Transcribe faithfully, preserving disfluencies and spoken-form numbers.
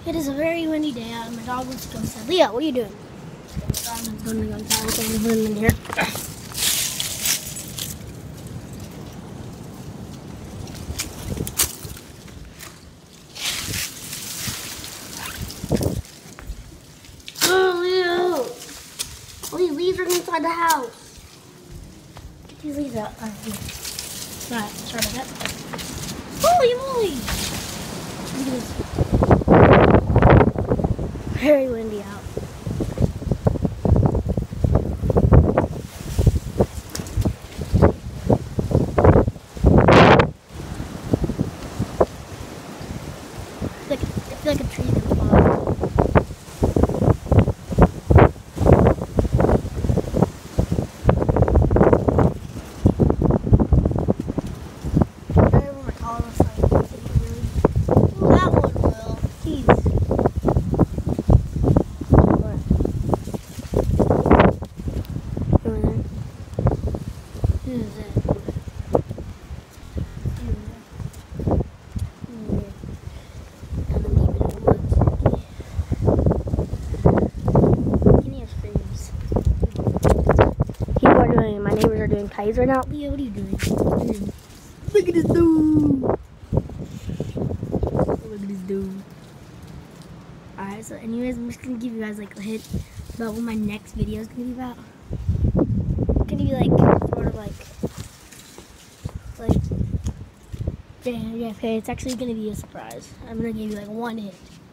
It is a very windy day out and my dog wants to go inside. Leo, what are you doing? I'm going to go inside. Okay, we put him in here. Oh, Leo! All these leaves are inside the house. Get these leaves out. All right, here. Alright, sorry about that. Holy moly! Look at this. Very windy out. I feel like, I feel like a tree is gonna fall. That one will. Jeez. My neighbors are doing kites right now. Leo, what are you doing? Look at this dude. Look at this dude. Alright, so anyways, I'm just gonna give you guys like a hint about what my next video is gonna be about. It's gonna be like sort of like like yeah, yeah, okay, it's actually gonna be a surprise. I'm gonna give you like one hint.